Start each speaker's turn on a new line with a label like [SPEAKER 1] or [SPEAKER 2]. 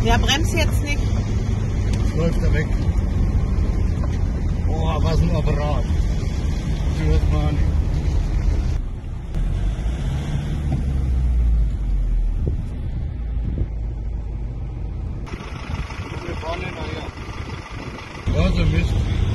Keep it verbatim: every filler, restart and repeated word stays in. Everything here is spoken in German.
[SPEAKER 1] Ja, bremst jetzt nicht.
[SPEAKER 2] Jetzt läuft er weg. Oh, was ein Apparat. Du hörst mal an. Wir fahren nicht nachher. Ja, so Mist.